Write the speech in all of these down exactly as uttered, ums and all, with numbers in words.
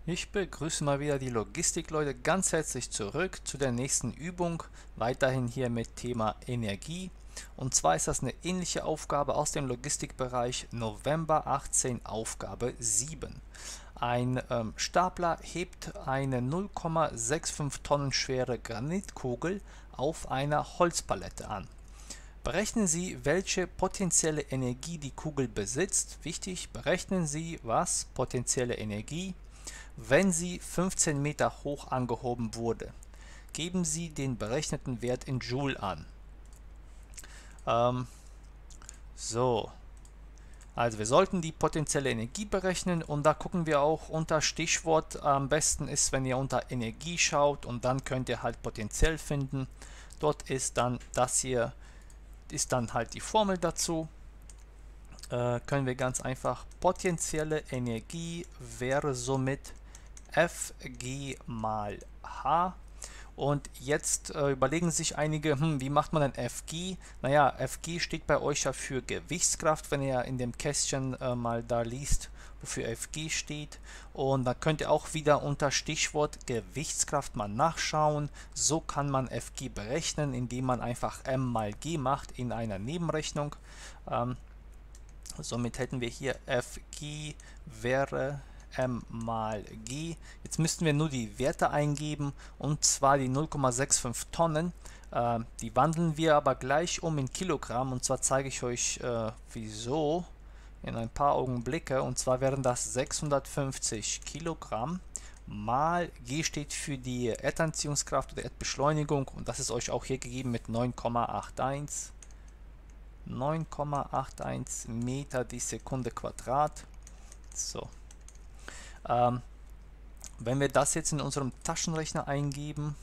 Ich begrüße mal wieder die Logistikleute ganz herzlich zurück zu der nächsten Übung, weiterhin hier mit Thema Energie. Und zwar ist das eine ähnliche Aufgabe aus dem Logistikbereich November achtzehn, Aufgabe sieben. Ein ähm, Stapler hebt eine null Komma fünfundsechzig Tonnen schwere Granitkugel auf einer Holzpalette an. Berechnen Sie, welche potenzielle Energie die Kugel besitzt. Wichtig, berechnen Sie, was potenzielle Energie, wenn sie fünfzehn Meter hoch angehoben wurde. Geben Sie den berechneten Wert in Joule an. Ähm, so, also wir sollten die potenzielle Energie berechnen und da gucken wir auch unter Stichwort. Am besten ist, wenn ihr unter Energie schaut und dann könnt ihr halt potenziell finden. Dort ist dann das hier, ist dann halt die Formel dazu. Äh, können wir ganz einfach, potenzielle Energie wäre somit Fg mal H. Und jetzt äh, überlegen sich einige, hm, wie macht man denn Fg? Naja, Fg steht bei euch ja für Gewichtskraft, wenn ihr in dem Kästchen äh, mal da liest, wofür Fg steht. Und da könnt ihr auch wieder unter Stichwort Gewichtskraft mal nachschauen. So kann man Fg berechnen, indem man einfach m mal g macht in einer Nebenrechnung. Ähm, somit hätten wir hier Fg wäre m mal g. Jetzt müssten wir nur die Werte eingeben, und zwar die null Komma fünfundsechzig Tonnen. Äh, die wandeln wir aber gleich um in Kilogramm, und zwar zeige ich euch äh, wieso in ein paar Augenblicke. Und zwar wären das sechshundertfünfzig Kilogramm mal g steht für die Erdanziehungskraft oder Erdbeschleunigung, und das ist euch auch hier gegeben mit neun Komma einundachtzig neun Komma einundachtzig Meter die Sekunde Quadrat. So. Ähm, wenn wir das jetzt in unserem Taschenrechner eingeben,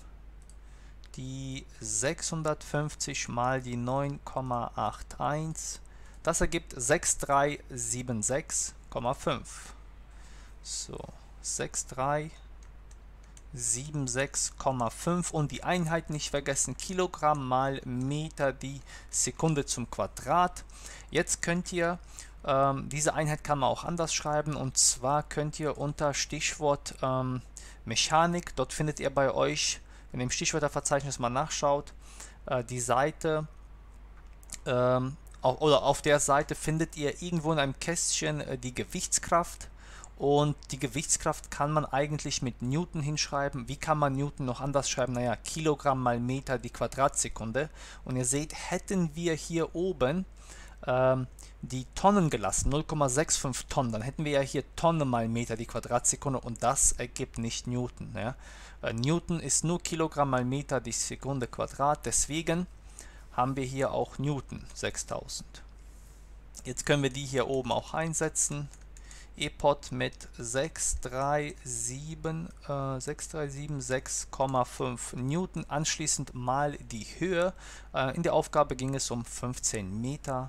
die sechshundertfünfzig mal die neun Komma einundachtzig, das ergibt sechs Komma dreihundertsechsundsiebzig Komma fünf. So, sechs Komma dreihundertsechsundsiebzig Komma fünf, und die Einheit nicht vergessen, Kilogramm mal Meter die Sekunde zum Quadrat. Jetzt könnt ihr Ähm, diese Einheit kann man auch anders schreiben, und zwar könnt ihr unter Stichwort ähm, Mechanik, dort findet ihr bei euch, wenn ihr im Stichwörterverzeichnis mal nachschaut, äh, die Seite, ähm, auf, oder auf der Seite findet ihr irgendwo in einem Kästchen äh, die Gewichtskraft, und die Gewichtskraft kann man eigentlich mit Newton hinschreiben. Wie kann man Newton noch anders schreiben? Naja, Kilogramm mal Meter die Quadratsekunde, und ihr seht, hätten wir hier oben ähm, die Tonnen gelassen, null Komma fünfundsechzig Tonnen, dann hätten wir ja hier Tonne mal Meter die Quadratsekunde, und das ergibt nicht Newton. Ja? Äh, Newton ist nur Kilogramm mal Meter die Sekunde Quadrat, deswegen haben wir hier auch Newton sechstausend. Jetzt können wir die hier oben auch einsetzen. E P O D mit sechs drei sieben, äh, sechs drei sieben sechs Komma fünf Newton, anschließend mal die Höhe. Äh, in der Aufgabe ging es um fünfzehn Meter.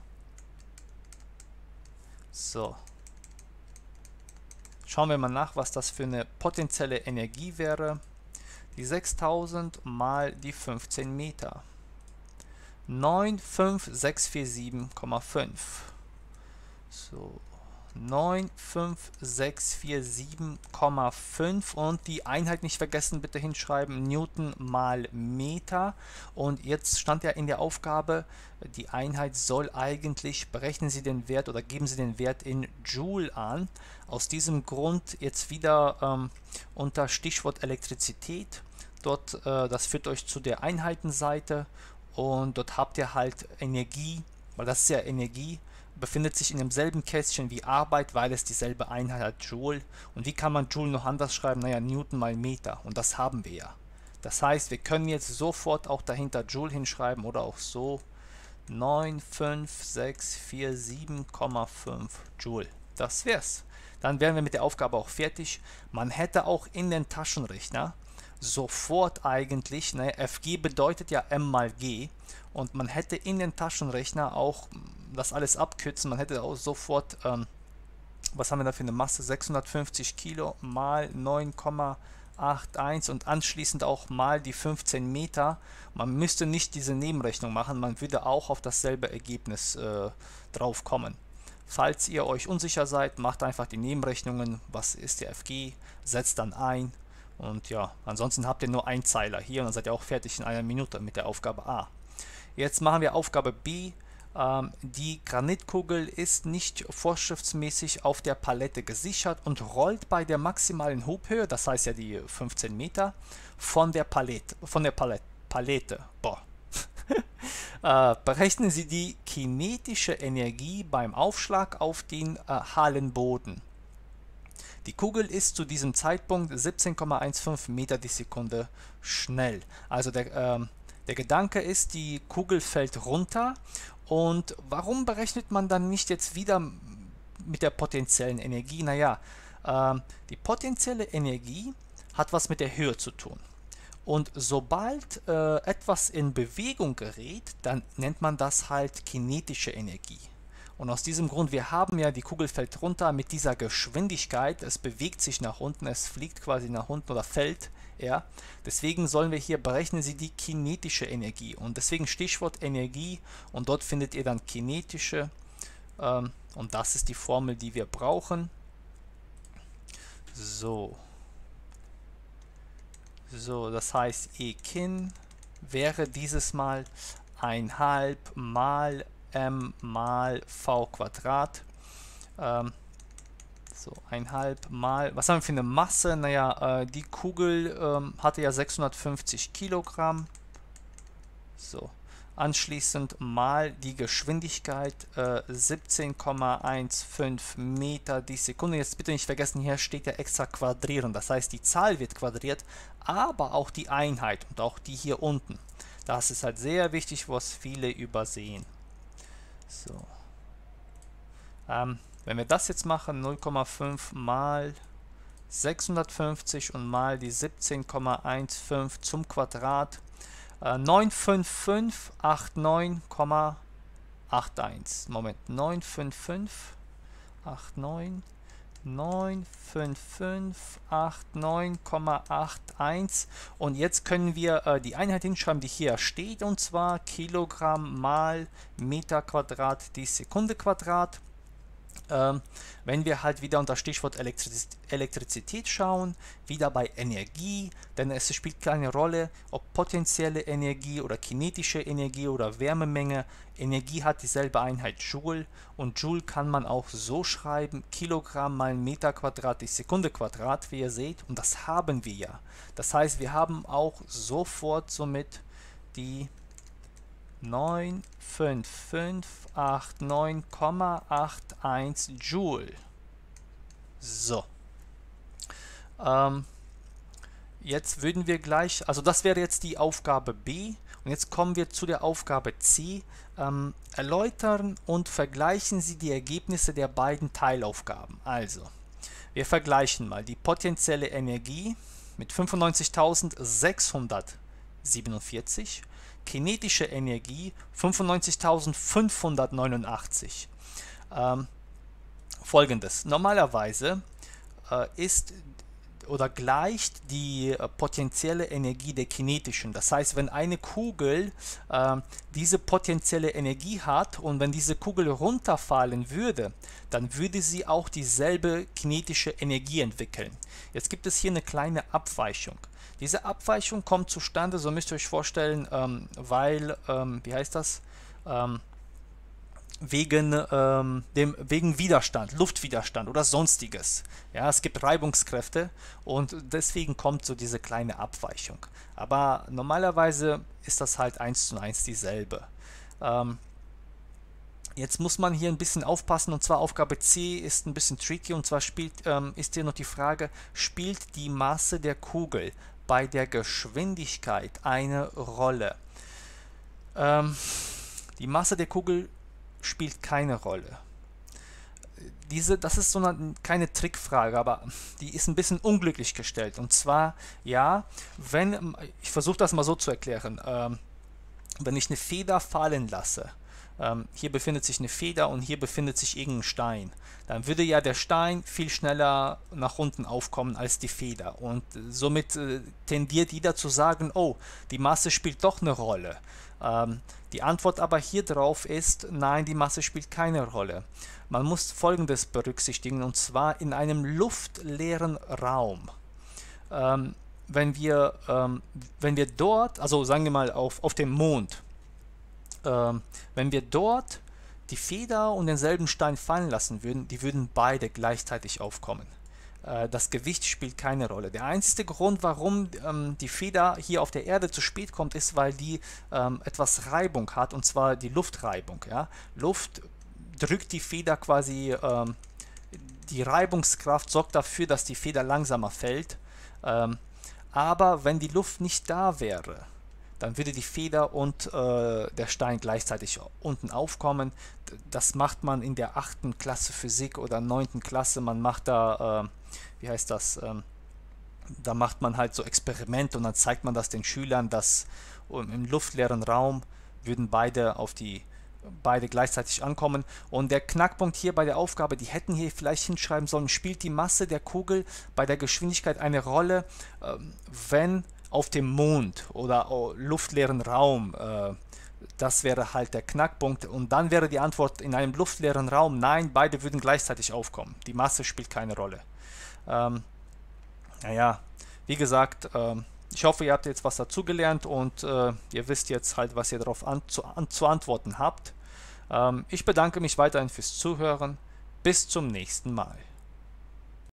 So, schauen wir mal nach, was das für eine potenzielle Energie wäre. Die sechstausend mal die fünfzehn Meter. neun fünf sechs vier sieben Komma fünf. So, neun fünf sechs vier sieben Komma fünf, und die Einheit nicht vergessen, bitte hinschreiben, Newton mal Meter. Und jetzt stand ja in der Aufgabe, die Einheit soll eigentlich, berechnen Sie den Wert oder geben Sie den Wert in Joule an. Aus diesem Grund jetzt wieder ähm, unter Stichwort Elektrizität, dort, äh, das führt euch zu der Einheitenseite, und dort habt ihr halt Energie, weil das ist ja Energie, befindet sich in demselben Kästchen wie Arbeit, weil es dieselbe Einheit hat, Joule. Und wie kann man Joule noch anders schreiben? Naja, Newton mal Meter, und das haben wir ja. Das heißt, wir können jetzt sofort auch dahinter Joule hinschreiben oder auch so, neun fünf sechs vier sieben Komma fünf Joule. Das wär's. Dann wären wir mit der Aufgabe auch fertig. Man hätte auch in den Taschenrechner sofort eigentlich, ne, Fg bedeutet ja m mal g, und man hätte in den Taschenrechner auch das alles abkürzen. Man hätte auch sofort, ähm, was haben wir da für eine Masse, sechshundertfünfzig Kilo mal neun Komma einundachtzig, und anschließend auch mal die fünfzehn Meter. Man müsste nicht diese Nebenrechnung machen, man würde auch auf dasselbe Ergebnis äh, drauf kommen. Falls ihr euch unsicher seid, macht einfach die Nebenrechnungen, was ist der F G, setzt dann ein und ja, ansonsten habt ihr nur einen Zeiler hier und dann seid ihr auch fertig in einer Minute mit der Aufgabe A. Jetzt machen wir Aufgabe B. Ähm, die Granitkugel ist nicht vorschriftsmäßig auf der Palette gesichert und rollt bei der maximalen Hubhöhe, das heißt ja die fünfzehn Meter, von der Palette, von der Palette, Palette. Boah. äh, berechnen Sie die kinetische Energie beim Aufschlag auf den äh, Hallenboden. Die Kugel ist zu diesem Zeitpunkt siebzehn Komma fünfzehn Meter die Sekunde schnell. Also der, ähm, der Gedanke ist, die Kugel fällt runter. Und warum berechnet man dann nicht jetzt wieder mit der potenziellen Energie? Naja, ähm, die potenzielle Energie hat was mit der Höhe zu tun. Und sobald äh, etwas in Bewegung gerät, dann nennt man das halt kinetische Energie. Und aus diesem Grund, wir haben ja, die Kugel fällt runter mit dieser Geschwindigkeit, es bewegt sich nach unten, es fliegt quasi nach unten oder fällt, ja. Deswegen sollen wir hier berechnen Sie die kinetische Energie. Und deswegen Stichwort Energie und dort findet ihr dann kinetische ähm, und das ist die Formel, die wir brauchen. So. So, das heißt, E kin wäre dieses Mal ein halb mal m mal v Quadrat. Ähm, so, ein halb mal, was haben wir für eine Masse? Naja, äh, die Kugel ähm, hatte ja sechshundertfünfzig Kilogramm. So, anschließend mal die Geschwindigkeit äh, siebzehn Komma fünfzehn Meter die Sekunde. Jetzt bitte nicht vergessen, hier steht ja extra quadrieren. Das heißt, die Zahl wird quadriert, aber auch die Einheit und auch die hier unten. Das ist halt sehr wichtig, was viele übersehen. So. Ähm, wenn wir das jetzt machen, null Komma fünf mal sechshundertfünfzig und mal die siebzehn Komma fünfzehn zum Quadrat, äh, neun fünf fünf acht neun Komma einundachtzig. Moment, neun fünf fünf acht neun neun fünf fünf acht neun Komma einundachtzig und jetzt können wir äh, die Einheit hinschreiben, die hier steht, und zwar Kilogramm mal Meter Quadrat die Sekunde Quadrat. Ähm, wenn wir halt wieder unter Stichwort Elektriz Elektrizität schauen, wieder bei Energie, denn es spielt keine Rolle, ob potenzielle Energie oder kinetische Energie oder Wärmemenge, Energie hat dieselbe Einheit Joule und Joule kann man auch so schreiben, Kilogramm mal Meter Quadrat die Sekunde Quadrat, wie ihr seht, und das haben wir ja. Das heißt, wir haben auch sofort somit die neun fünf fünf acht neun Komma einundachtzig Joule. So. Ähm, jetzt würden wir gleich, also das wäre jetzt die Aufgabe B und jetzt kommen wir zu der Aufgabe C. Ähm, erläutern und vergleichen Sie die Ergebnisse der beiden Teilaufgaben. Also, wir vergleichen mal die potenzielle Energie mit fünfundneunzigtausendsechshundertsiebenundvierzig, kinetische Energie fünfundneunzigtausendfünfhundertneunundachtzig. Ähm, Folgendes: Normalerweise äh, ist oder gleicht die äh, potenzielle Energie der kinetischen. Das heißt, wenn eine Kugel äh, diese potenzielle Energie hat und wenn diese Kugel runterfallen würde, dann würde sie auch dieselbe kinetische Energie entwickeln. Jetzt gibt es hier eine kleine Abweichung. Diese Abweichung kommt zustande, so müsst ihr euch vorstellen, ähm, weil, ähm, wie heißt das, ähm, wegen, ähm, dem, wegen Widerstand, Luftwiderstand oder sonstiges. Ja, es gibt Reibungskräfte und deswegen kommt so diese kleine Abweichung. Aber normalerweise ist das halt eins zu eins dieselbe. Ähm, jetzt muss man hier ein bisschen aufpassen, und zwar Aufgabe C ist ein bisschen tricky, und zwar spielt, ähm, ist hier noch die Frage, spielt die Masse der Kugel bei der Geschwindigkeit eine Rolle? Ähm, die Masse der Kugel spielt keine Rolle. Diese, das ist so eine, keine Trickfrage, aber die ist ein bisschen unglücklich gestellt. Und zwar, ja, wenn, ich versuche das mal so zu erklären, ähm, wenn ich eine Feder fallen lasse ähm, hier befindet sich eine Feder und hier befindet sich irgendein Stein, dann würde ja der Stein viel schneller nach unten aufkommen als die Feder. Und somit äh, tendiert jeder zu sagen, oh, die Masse spielt doch eine Rolle. Ähm, die Antwort aber hier drauf ist, nein, die Masse spielt keine Rolle. Man muss Folgendes berücksichtigen, und zwar in einem luftleeren Raum. Ähm, wenn wir, ähm, wenn wir dort, also sagen wir mal auf, auf dem Mond, ähm, wenn wir dort die Feder und denselben Stein fallen lassen würden, die würden beide gleichzeitig aufkommen. Äh, das Gewicht spielt keine Rolle. Der einzige Grund, warum ähm, die Feder hier auf der Erde zu spät kommt, ist, weil die ähm, etwas Reibung hat, und zwar die Luftreibung. Ja? Luft drückt die Feder quasi, ähm, die Reibungskraft sorgt dafür, dass die Feder langsamer fällt. Ähm, aber wenn die Luft nicht da wäre, dann würde die Feder und äh, der Stein gleichzeitig unten aufkommen. Das macht man in der achten Klasse Physik oder neunten Klasse. Man macht da, äh, wie heißt das, ähm, da macht man halt so Experimente und dann zeigt man das den Schülern, dass um, im luftleeren Raum würden beide auf die beide gleichzeitig ankommen. Und der Knackpunkt hier bei der Aufgabe, die hätten hier vielleicht hinschreiben sollen, spielt die Masse der Kugel bei der Geschwindigkeit eine Rolle, ähm, wenn auf dem Mond oder oh, luftleeren Raum, äh, das wäre halt der Knackpunkt. Und dann wäre die Antwort in einem luftleeren Raum, nein, beide würden gleichzeitig aufkommen. Die Masse spielt keine Rolle. Ähm, naja, wie gesagt, ähm, ich hoffe, ihr habt jetzt was dazugelernt und äh, ihr wisst jetzt halt, was ihr darauf an, zu, an, zu antworten habt. Ähm, ich bedanke mich weiterhin fürs Zuhören. Bis zum nächsten Mal.